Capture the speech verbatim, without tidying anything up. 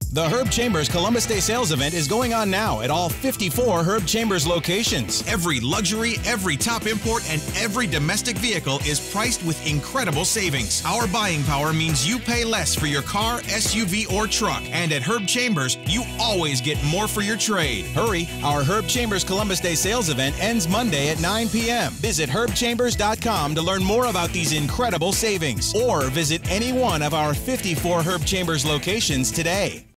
The Herb Chambers Columbus Day sales event is going on now at all fifty-four Herb Chambers locations. Every luxury, every top import, and every domestic vehicle is priced with incredible savings. Our buying power means you pay less for your car, S U V, or truck. And at Herb Chambers, you always get more for your trade. Hurry, our Herb Chambers Columbus Day sales event ends Monday at nine p m Visit herb chambers dot com to learn more about these incredible savings, or visit any one of our fifty-four Herb Chambers locations today.